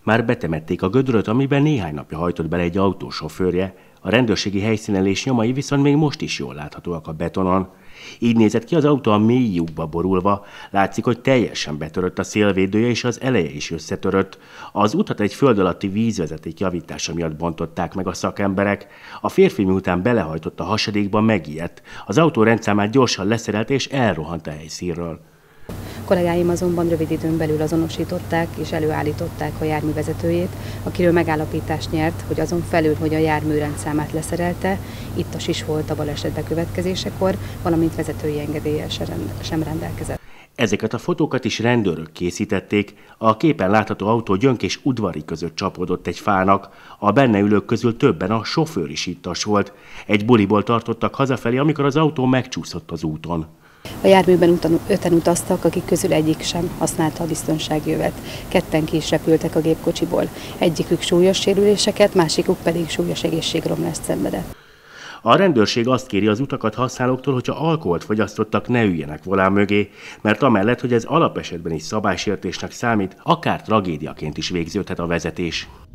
Már betemették a gödröt, amiben néhány napja hajtott bele egy autósofőrje, a rendőrségi helyszínelés nyomai viszont még most is jól láthatóak a betonon. Így nézett ki az autó a mély lyukba borulva, látszik, hogy teljesen betörött a szélvédője és az eleje is összetörött. Az utat egy föld alatti vízvezeték javítása miatt bontották meg a szakemberek. A férfi miután belehajtott a hasadékba, megijedt. Az autó rendszámát gyorsan leszerelte és elrohant a helyszínről. Kollégáim azonban rövid időn belül azonosították és előállították a jármű vezetőjét, akiről megállapítást nyert, hogy azon felül, hogy a jármű rendszámát leszerelte, ittas is volt a baleset bekövetkezésekor, valamint vezetői engedéllyel sem rendelkezett. Ezeket a fotókat is rendőrök készítették. A képen látható autó Gyönk és Udvari között csapódott egy fának. A benne ülők közül többen a sofőr is ittas volt. Egy buliból tartottak hazafelé, amikor az autó megcsúszott az úton. A járműben 5-en utaztak, akik közül egyik sem használta a biztonsági övet. 2-en ki is repültek a gépkocsiból. Egyikük súlyos sérüléseket, másikuk pedig súlyos egészségromlást szenvedett. A rendőrség azt kéri az utakat használóktól, hogyha alkoholt fogyasztottak, ne üljenek volán mögé, mert amellett, hogy ez alapesetben is szabálysértésnek számít, akár tragédiaként is végződhet a vezetés.